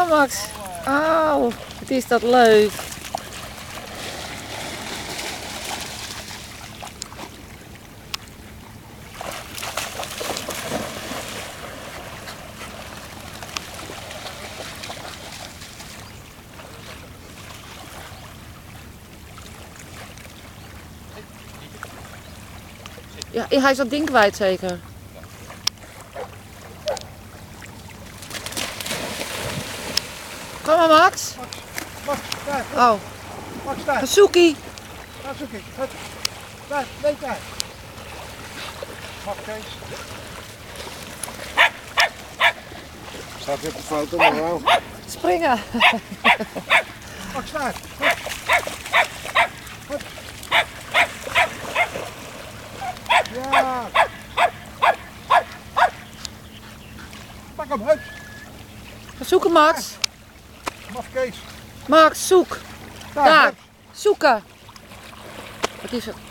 Oh Max. Oh, wat is dat leuk. Ja, hij is dat ding kwijt zeker. Kom maar Max. Max, daar. Oh. Max, daar. Hazuki. Daar zoek ik. Daar, nee, daar. Max, Kees. Staat weer op de foto, mevrouw. Springen. Max, daar. Hup. Ja. Pak hem, hup. Ga zoeken Max. Max, Kees. Max, zoek. Daar. Daar. Hup. Zoeken. Wat is het?